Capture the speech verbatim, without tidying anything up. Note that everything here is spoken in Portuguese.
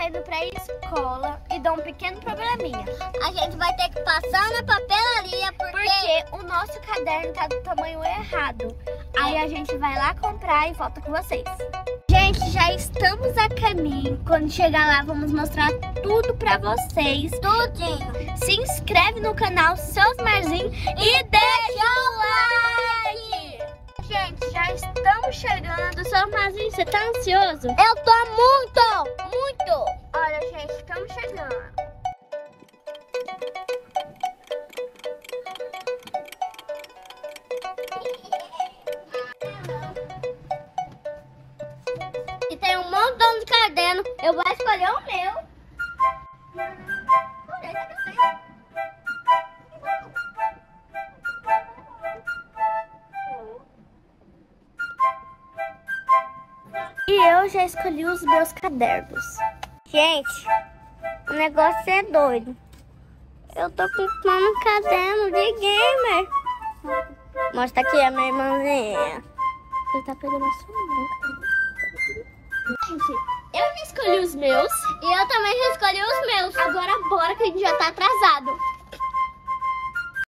indo pra escola e dá um pequeno probleminha. A gente vai ter que passar na papelaria porque... Porque o nosso caderno tá do tamanho errado. Aí a gente vai lá comprar e volta com vocês. Gente, já estamos a caminho. Quando chegar lá, vamos mostrar tudo pra vocês. Tudinho. Se inscreve no canal Seus Marzinho e deixa o like. Gente, já estamos chegando. Seu Marzinho, você tá ansioso? Eu tô muito, muito. Olha, gente, estamos chegando. E tem um montão de caderno. Eu vou escolher o meu. E eu já escolhi os meus cadernos. Gente, o negócio é doido. Eu tô comprando um caderno de gamer. Mostra aqui a minha irmãzinha. Você tá pegando a sua mão. Gente, eu já escolhi os meus. E eu também já escolhi os meus. Agora bora que a gente já tá atrasado.